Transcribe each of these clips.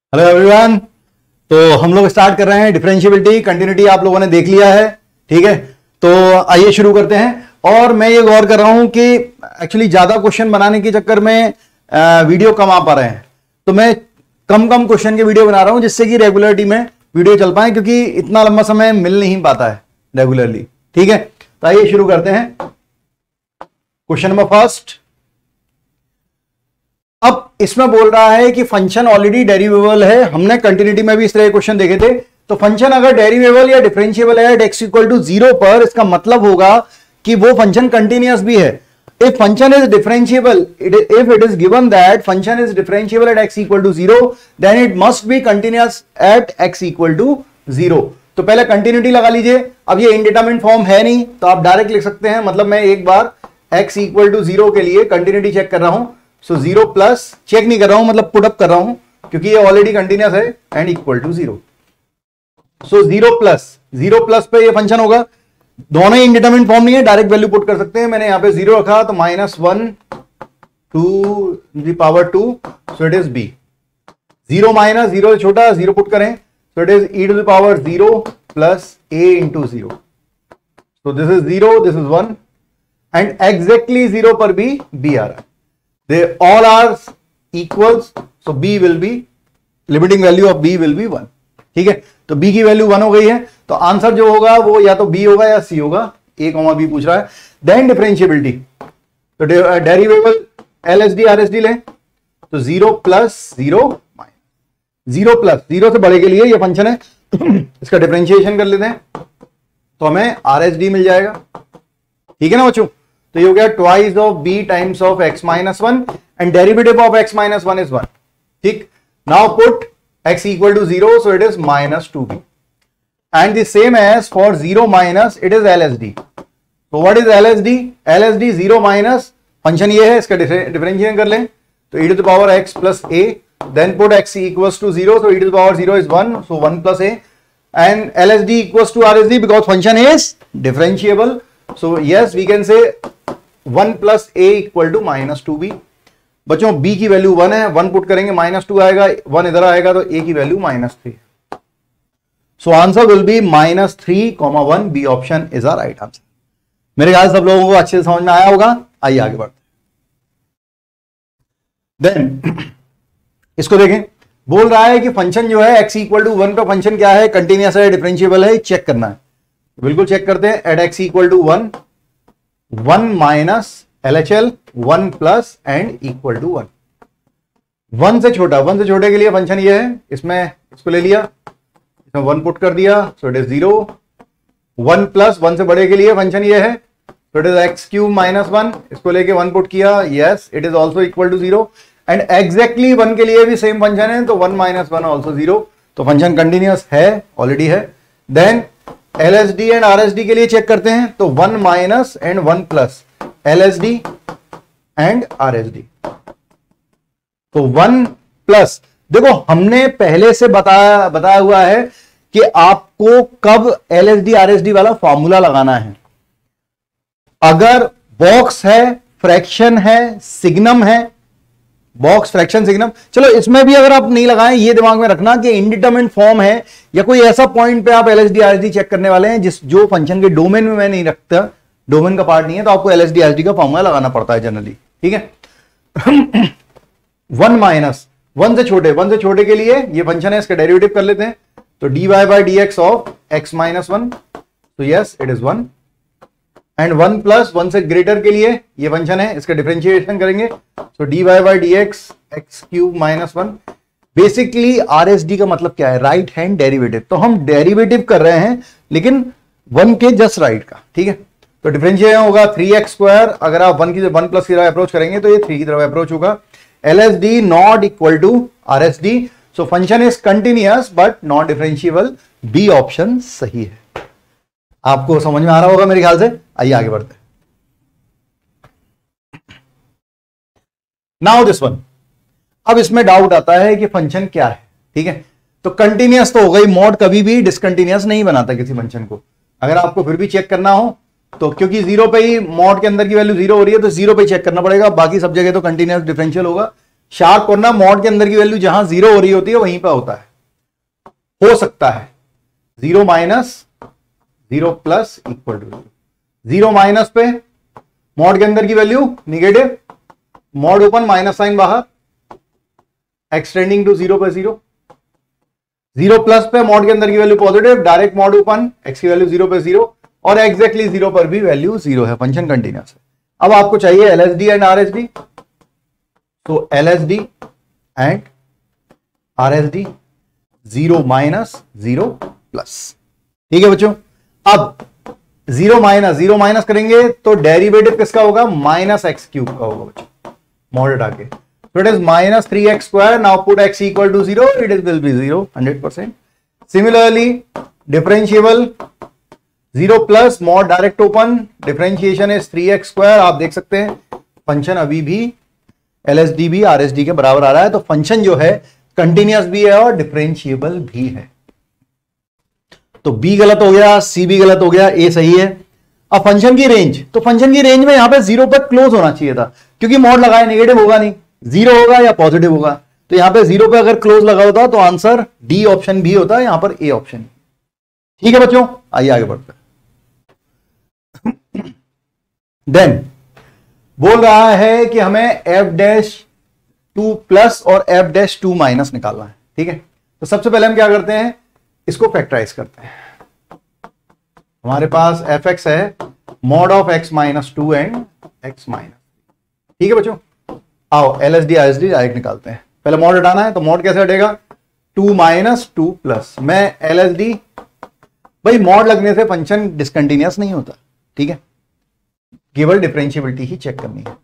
Hello everyone. तो हम लोग स्टार्ट कर रहे हैं डिफरेंशियबिलिटी। कंटिन्यूटी आप लोगों ने देख लिया है, ठीक है। तो आइए शुरू करते हैं। और मैं ये गौर कर रहा हूं कि एक्चुअली ज्यादा क्वेश्चन बनाने के चक्कर में वीडियो कम आ पा रहे हैं, तो मैं कम क्वेश्चन के वीडियो बना रहा हूं जिससे कि रेगुलरिटी में वीडियो चल पाए, क्योंकि इतना लंबा समय मिल नहीं पाता है रेगुलरली, ठीक है। तो आइए शुरू करते हैं। Question number first. अब इसमें बोल रहा है कि फंक्शन ऑलरेडी डेरिवेबल है। हमने कंटिन्यूटी में भी इस तरह क्वेश्चन देखे थे। तो फंक्शन अगर डेरिवेबल या डिफरेंशिएबल है एट x इक्वल टू 0 पर, इसका मतलब होगा कि वो फंक्शन कंटिन्यूअस भी है। If function is differentiable, if it is given that function is differentiable at x equal to 0, then it must be continuous at x equal to 0। तो पहले कंटिन्यूटी लगा लीजिए। अब ये इंडिटरमिनेट फॉर्म है नहीं, तो आप डायरेक्ट लिख सकते हैं। मतलब मैं एक बार x इक्वल टू 0 के लिए कंटिन्यूटी चेक कर रहा हूं। सो 0 प्लस चेक नहीं कर रहा हूं, मतलब पुट अप कर रहा हूं, क्योंकि ये ऑलरेडी कंटिन्यूअस है and equal to 0। So 0 plus पे ये फंक्शन होगा। दोनों ही इंडिटरमिनेट फॉर्म नहीं है, डायरेक्ट वैल्यू पुट कर सकते हैं। मैंने यहां पे 0 रखा तो -1 to the power 2, so it is b। 0 minus 0 से छोटा, 0 पुट करें, so it is e to the power 0 plus a into 0। So this is 0, this is 1 and exactly 0 पर भी b आ रहा है। They all are equals, so b will be, limiting value of b will be 1, ठीक है। तो b की value 1 हो गई है, तो आंसर जो होगा वो या तो b होगा या c होगा। a, b पूछ रहा है। देन डिफरेंशिएबिलिटी, तो डेरिवेबल LSD RSD लें, तो 0 प्लस 0 माइनस 0 प्लस 0 से बड़े के लिए ये फंक्शन है। इसका डिफरेंशिएशन कर लेते हैं, तो हमें RSD मिल जाएगा, ठीक है ना बच्चों। तो ये हो गया twice of b times of x minus 1 and derivative of x minus 1 is 1, ठीक। Now put x equal to 0, so it is -2b and the same as for 0 minus it is LSD। तो what is LSD? LSD 0 minus function ये है, इसका differentiation कर लें, तो e to the power x plus a, then put x equals to 0, so e to the power 0 is 1, so 1 plus a, and LSD equals to RSD because function is differentiable. So yes, we can say 1 plus a equal to -2b। बच्चों b की value 1 है, 1 put करेंगे -2 आएगा, 1 इधर आएगा, तो a की value -3। So answer will be -3, 1। B option is our right answer. मेरे ख्याल सब लोगों को अच्छे से समझ में आया होगा। आइए आगे बढ़ते हैं। देन इसको देखें, बोल रहा है कि फंक्शन जो है x इक्वल टू 1 का फंक्शन क्या है, कंटिन्यूअस है, डिफरेंशिएबल है, चेक करना है। बिल्कुल चेक करते हैं। At x equal to 1 minus LHL 1 plus and equal to 1। 1 से छोटे के लिए फंक्शन ये है, इसमें इसको ले लिया, इसमें 1 पुट कर दिया, सो इट इज 0। 1 प्लस 1 से बड़े के लिए फंक्शन ये है, so it is x cube minus 1, इसको लेके 1 पुट किया, yes it is also equal to 0 and exactly 1 के लिए भी सेम फंक्शन है, तो 1 माइनस 1 ऑल्सो 0। तो फंक्शन कंटिन्यूअस है, ऑलरेडी है। देन LSD एंड RSD के लिए चेक करते हैं, तो 1 minus and 1 plus LSD and RSD। तो 1 प्लस, देखो हमने पहले से बताया हुआ है कि आपको कब LSD RSD वाला फॉर्मूला लगाना है। अगर बॉक्स है, फ्रैक्शन है, सिग्नम है, बॉक्स फ्रैक्शन सिग्नम, चलो इसमें भी अगर आप नहीं लगाएं, ये दिमाग में रखना कि इंडिटरमिनेट फॉर्म है या कोई ऐसा पॉइंट पे आप LSD RSD चेक करने वाले हैं जो फंक्शन के डोमेन में मैं नहीं रखता, डोमेन का पार्ट नहीं है, तो आपको LSD RSD का फॉर्मूला लगाना पड़ता है जनरली, ठीक है। 1 माइनस 1 से छोटे के लिए ये फंक्शन है, इसका डेरिवेटिव कर लेते हैं, तो dy by dx of x minus 1, तो yes it is 1 and 1 plus 1 से ग्रेटर के लिए ये फंक्शन है, इसका डिफरेंशिएशन करेंगे, तो dy by dx x cube minus 1। Basically RSD का मतलब क्या है, राइट हैंड डेरिवेटिव। तो हम डेरिवेटिव कर रहे हैं लेकिन 1 के जस्ट राइट का, ठीक है। तो डिफरेंशिएशन होगा 3x स्क्वायर, अगर आप 1 प्लस की तरफ अप्रोच करेंगे तो ये 3 की तरफ अप्रोच होगा। LSD not equal to RSD, so function is continuous but not differentiable. B option सही है। आपको समझ में आ रहा होगा मेरे ख्याल से। आइए आगे बढ़ते हैं। नाउ दिस वन, अब इसमें डाउट आता है कि फंक्शन क्या है, ठीक है। तो कंटिन्यूअस तो हो गई, मॉड कभी भी डिसकंटिन्यूअस नहीं बनाता किसी फंक्शन को। अगर आपको फिर भी चेक करना हो तो, क्योंकि 0 पे ही मॉड के अंदर की वैल्यू 0 हो रही है, तो 0 पे चेक करना पड़ेगा, बाकी सब जगह तो कंटिन्यूअस डिफरेंशियल होगा। शार्प करना, मॉड के अंदर की वैल्यू जहां जीरो हो रही होती है वहीं पर होता है, हो सकता है 0 minus 0 plus equal to 0 minus पे मॉड के अंदर की value negative, mod open minus sign बाहर, एक्सटेंडिंग टू 0 पे 0, 0 प्लस पे मॉड के अंदर की value positive, direct mod open, x की वैल्यू 0 पे 0 और एग्जैक्टली 0 पर भी वैल्यू 0 है, फंक्शन कंटिन्यूअस है। अब आपको चाहिए एलएसडी एंड आरएसडी, तो LSD and RSD 0 minus 0 plus, ठीक है बच्चों। अब 0 माइनस करेंगे तो डेरिवेटिव किसका होगा, माइनस एक्स क्यूब का होगा बच्चों, मॉड हटा के, so it is minus 3x square. Now put x equal to 0, it will be 0, 100%. Similarly, differentiable 0 plus mod direct open, differentiation is 3x square. आप देख सकते हैं फंक्शन अभी भी LSD भी RSD के बराबर आ रहा है, तो फंक्शन जो है कंटिन्यूअस भी है और डिफरेंशिएबल भी है। तो B गलत हो गया, C भी गलत हो गया, A सही है। अब फंक्शन की रेंज, तो फंक्शन की रेंज में यहां पे 0 पर क्लोज होना चाहिए था, क्योंकि मॉड लगाया नेगेटिव होगा नहीं, 0 होगा या पॉजिटिव होगा, तो यहां पे 0 पे अगर क्लोज लगा होता तो आंसर डी ऑप्शन भी होता, यहां पर ए ऑप्शन। ठीक है बच्चों, आइए आगे बढ़ते हैं। देन बोल रहा है कि हमें f'2 प्लस और f'2 माइनस निकालना है, ठीक है। तो सबसे पहले हम क्या करते हैं, इसको फैक्टराइज करते हैं। हमारे पास fx है mod of x minus 2 and x minus, ठीक है बच्चों। आओ एलएसडी आईएसडी डायरेक्ट निकालते हैं। पहले मॉड हटाना है, तो मॉड कैसे हटेगा, 2 माइनस 2 प्लस, मैं एलएसडी, भाई मॉड लगने से फंक्शन डिसकंटिन्यूअस नहीं होता, ठीक है, केवल डिफरेंशिएबिलिटी ही चेक करनी है।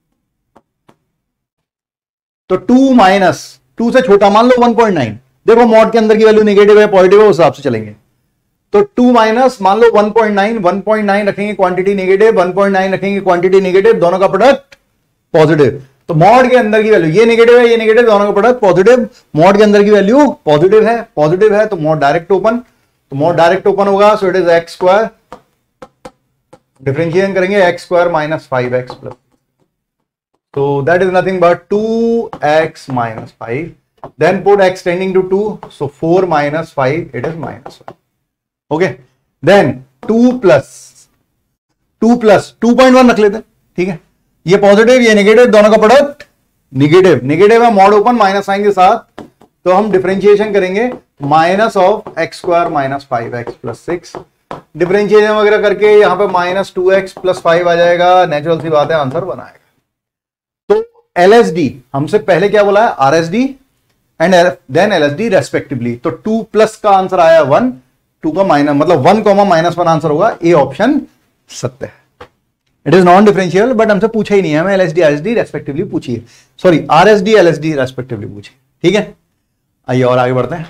तो 2 माइनस 2 से छोटा मान लो 1.9, देखो मॉड के अंदर की वैल्यू नेगेटिव है पॉजिटिव है, उस हिसाब से चलेंगे। तो 2 माइनस मान लो 1.9 रखेंगे क्वांटिटी नेगेटिव, 1.9 रखेंगे क्वांटिटी नेगेटिव, दोनों का प्रोडक्ट पॉजिटिव। तो मॉड के अंदर की वैल्यू ये नेगेटिव है, ये नेगेटिव, दोनों का प्रोडक्ट पॉजिटिव, मॉड के अंदर की वैल्यू पॉजिटिव है, तो मॉड डायरेक्ट ओपन, तो मॉड डायरेक्ट ओपन होगा, so it is x square, differentiation करेंगे x square minus 5x plus, तो that is nothing but 2x minus 5, then put x tending to 2, सो 4 minus 5, it is minus 5, okay. Then 2 plus 2.1 रख लेते हैं, ठीक है, ये पॉजिटिव ये नेगेटिव, दोनों का प्रोडक्ट नेगेटिव है, मॉड ओपन माइनस साइन के साथ, तो हम डिफरेंशिएशन करेंगे minus of x square minus 5x plus 6, differentiation वगैरह करके यहां पे माइनस 2x प्लस 5 आ जाएगा, नेचुरल सी बात है, आंसर बनाएगा। तो एलएसडी हमसे पहले क्या बोला है, RSD and then LSD respectively, तो 2 प्लस का आंसर आया 1, 2 का माइनस मतलब 1,-1 आंसर होगा, ए ऑप्शन सत्य है। It is non differential, but हमसे पूछा ही नहीं है, हमें एलएसडी आरएसडी रेस्पेक्टिवली पूछिए, सॉरी आरएसडी एलएसडी रेस्पेक्टिवली पूछिए, ठीक है। आइए और आगे बढ़ते हैं।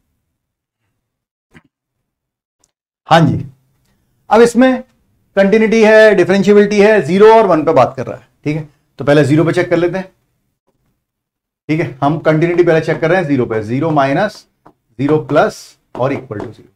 हाँ जी, अब इसमें कंटिन्यूटी है, डिफरेंशिएबिलिटी है, 0 और 1 पे बात कर रहा है, ठीक है। तो पहले 0 पे चेक कर लेते हैं, ठीक है, हम कंटिन्यूटी पहले चेक कर रहे हैं 0 पे, 0 माइनस 0 प्लस और इक्वल टू 0,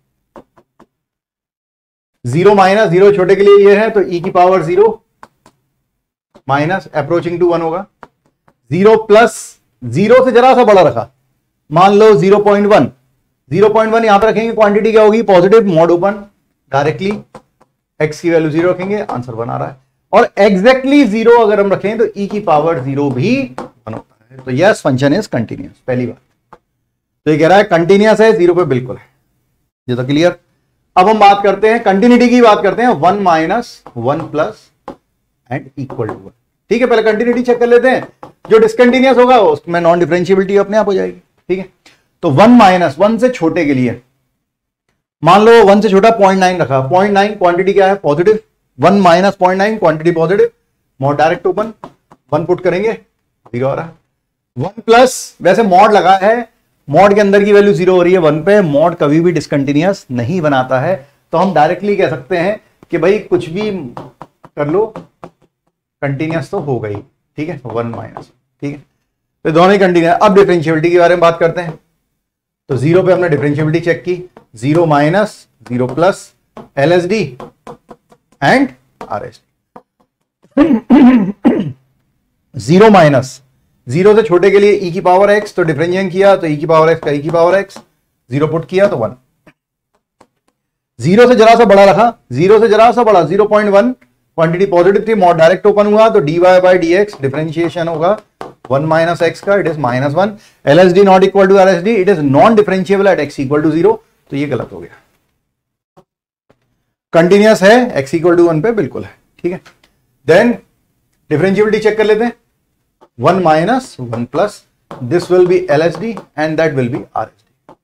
0 माइनस 0 छोटे के लिए ये है, तो e की पावर 0 माइनस अप्रोचिंग टू 1 होगा, 0 प्लस 0 से जरा सा बड़ा रखा, मान लो 0.1 यहां पर रखेंगे, क्वांटिटी क्या होगी positive, mod open, directly x की वैल्यू 0 रखेंगे, आंसर बना रहा है। और एग्जैक्टली 0 अगर हम रखें तो e की पावर 0 भी 1 होता है, तो यस फंक्शन इज कंटिन्यूअस, पहली बात तो ये कह रहा है कंटिन्यूअस है, 0 पे बिल्कुल है, ये तो क्लियर। अब हम बात करते हैं कंटिन्यूटी की, बात करते हैं 1 minus 1 plus and equal to 1, ठीक है। पहले कंटिन्यूटी चेक कर लेते हैं, जो डिसकंटिन्यूअस होगा उसमें नॉन डिफरेंशिएबिलिटी अपने आप हो जाएगी, ठीक है। तो 1 माइनस 1 से छोटे के लिए मान लो 1 से छोटा 0.9 रखा, 0.9 क्वांटिटी क्या है positive, 1 minus 0.9 quantity positive, mod direct open, 1 put करेंगे 0 आ रहा है, 1 प्लस, वैसे मॉड लगा है, मॉड के अंदर की वैल्यू 0 हो रही है 1 पे, मॉड कभी भी डिसकंटिन्यूअस नहीं बनाता है, तो हम डायरेक्टली कह सकते हैं कि भाई कुछ भी कर लो कंटिन्यूअस तो हो गई, ठीक है, 1 माइनस, ठीक है, तो दोनों ही कंटिन्यूअस। अब डिफरेंशिएबिलिटी के बारे में बात करते हैं, तो 0 पे हमने डिफरेंशिएबिलिटी चेक की, 0 minus 0 plus LSD and RSD, 0 minus 0 से छोटे के लिए e की पावर x, तो डिफरेंशिएट किया तो e की पावर x का e की पावर x, 0 पुट किया तो 1। 0 से जरा सा बड़ा रखा, 0 से जरा सा बड़ा 0.1, क्वांटिटी पॉजिटिव थी, मॉड डायरेक्ट ओपन हुआ तो dy बाय dx डिफरेंशिएशन होगा 1 माइनस एक्स का, it is -1। LSD not equal to RSD, it is non differentiable at x equal to 0, तो ये गलत हो गया। कंटिन्यूअस है x इक्वल टू 1 पे, बिल्कुल है, ठीक है। देन डिफरेंशिएबिलिटी चेक कर लेते हैं, 1 minus 1 plus, this will be LSD and that will be RSD।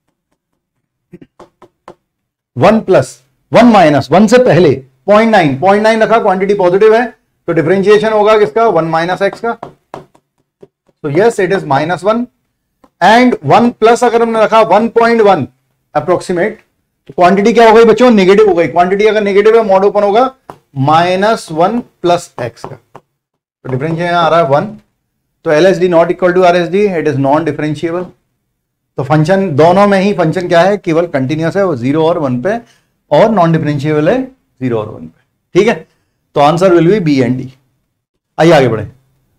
1 plus 1 minus 1 से पहले 0.9 रखा, क्वांटिटी पॉजिटिव है तो डिफरेंशिएशन होगा किसका, 1 माइनस एक्स का, तो yes it is -1। And 1 plus अगर हमने रखा 1.1 अप्रोक्सीमेट, तो क्वांटिटी क्या हो गई बच्चों, नेगेटिव हो गई। क्वांटिटी अगर नेगेटिव है मॉड ओपन होगा -1 प्लस एक्स का, तो डिफरेंशिएशन आ रहा है 1, तो LSD not equal to RSD, it is non differentiable. तो फंक्शन दोनों में ही फंक्शन क्या है, केवल कंटिन्यूअस है, वो 0 और 1 पे, और नॉन डिफरेंशिएबल है 0 और 1 पे, ठीक है। तो answer will be B and D। आइए आगे बढ़े।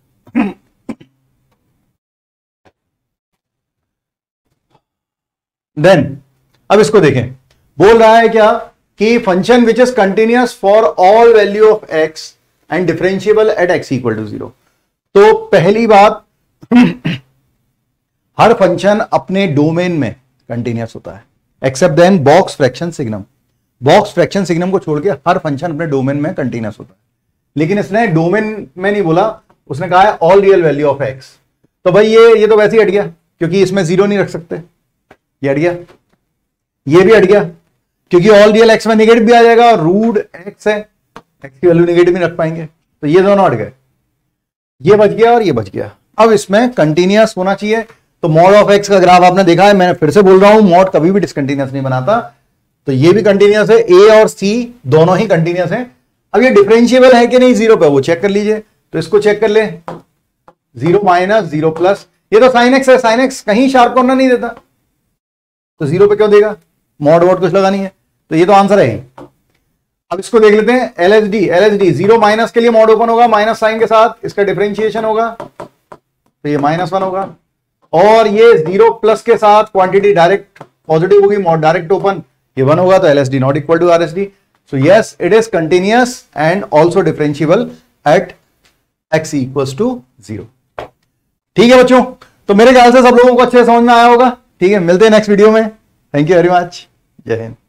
देन अब इसको देखें, बोल रहा है क्या कि function which is continuous for all value of x and differentiable at x equal to 0। तो पहली बात, हर फंक्शन अपने डोमेन में कंटिन्यूअस होता है, except then box fraction signum. Box fraction signum को छोड़ के हर फंक्शन अपने डोमेन में कंटिन्यूअस होता है, लेकिन इसने डोमेन में नहीं बोला, उसने कहा है all real value of x। तो भाई ये तो वैसे ही हट गया, क्योंकि इसमें 0 नहीं रख सकते, ये हट गया, ये भी हट गया, क्योंकि ऑल रियल x में नेगेटिव भी आ जाएगा, और रूट x है, x की वैल्यू नेगेटिव नहीं रख पाएंगे, तो ये दोनों हट गए, ये बच गया और ये बच गया। अब इसमें कंटिन्यूअस होना चाहिए, तो मॉड ऑफ x का ग्राफ आपने देखा है, मैंने फिर से बोल रहा हूं, मॉड कभी भी डिसकंटिन्यूअस नहीं बनाता, तो ये भी कंटिन्यूअस है, a और c दोनों ही कंटिन्यूअस है। अब ये डिफरेंशिएबल है कि नहीं 0 पे, वो चेक कर लीजिए, तो इसको चेक कर ले, 0 माइनस 0 प्लस, ये तो साइन एक्स है, साइन एक्स कहीं शार्प कॉर्नर नहीं देता, तो 0 पे क्यों देगा, मॉड वॉड कुछ लगा नहीं है, तो ये तो आंसर है। अब इसको देख लेते हैं, LSD 0 माइनस के लिए मॉड ओपन होगा माइनस साइन के साथ, इसका डिफरेंशिएशन होगा तो ये -1 होगा, और ये 0 प्लस के साथ क्वांटिटी डायरेक्ट पॉजिटिव होगी, मॉड डायरेक्ट ओपन, ये 1 होगा, तो LSD not equal to RSD। So yes it is continuous and also differentiable at x equals to 0। ठीक है बच्चों, तो मेरे ख्याल से सब लोगों को अच्छे समझ में आया होगा, ठीक है। मिलते हैं नेक्स्ट वीडियो में, थैंक यू वेरी मच, जय हिंद।